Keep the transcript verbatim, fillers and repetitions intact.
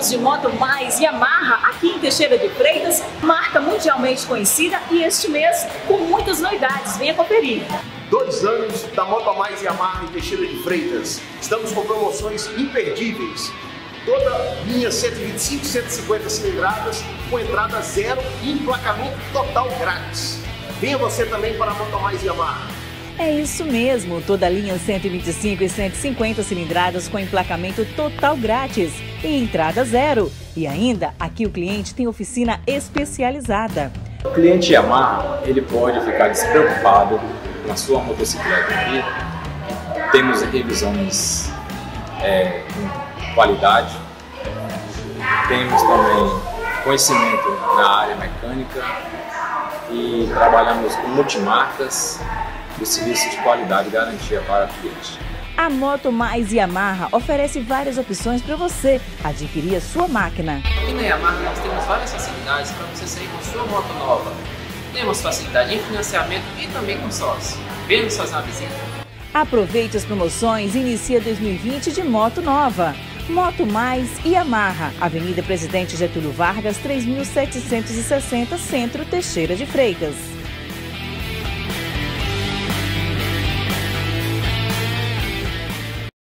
estamos de Moto Mais Yamaha aqui em Teixeira de Freitas, marca mundialmente conhecida e este mês com muitas novidades. Venha conferir. Dois anos da Moto Mais Yamaha em Teixeira de Freitas. Estamos com promoções imperdíveis. Toda linha cento e vinte e cinco, cento e cinquenta cilindradas com entrada zero e emplacamento total grátis. Venha você também para a Moto Mais Yamaha. É isso mesmo, toda a linha cento e vinte e cinco e cento e cinquenta cilindradas com emplacamento total grátis e entrada zero. E ainda, aqui o cliente tem oficina especializada. O cliente Yamaha, ele pode ficar despreocupado na sua motocicleta aqui. Temos revisões é, com qualidade, temos também conhecimento na área mecânica e trabalhamos com multimarcas e serviço de qualidade e garantia para o cliente. A Moto Mais Yamaha oferece várias opções para você adquirir a sua máquina. Aqui na Yamaha nós temos várias facilidades para você sair com sua moto nova. Temos facilidade em financiamento e também com sócio. Venha nos fazer uma visita. Aproveite as promoções e inicia dois mil e vinte de moto nova. Moto Mais Yamaha, Avenida Presidente Getúlio Vargas, três mil setecentos e sessenta, Centro, Teixeira de Freitas.